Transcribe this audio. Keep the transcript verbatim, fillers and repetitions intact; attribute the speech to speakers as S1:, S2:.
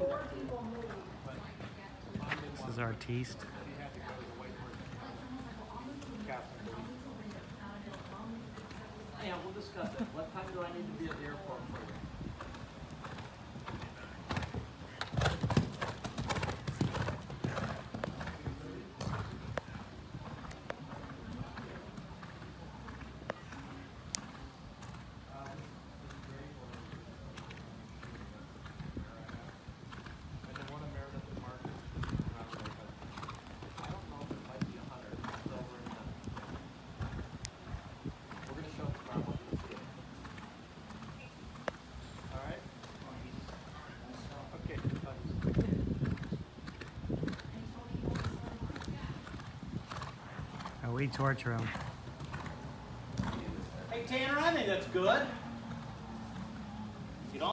S1: This is Artiste.
S2: Yeah, we'll discuss it. What time do I need to be at the airport for you?
S1: We torture them.
S2: Hey Tanner, I think that's good.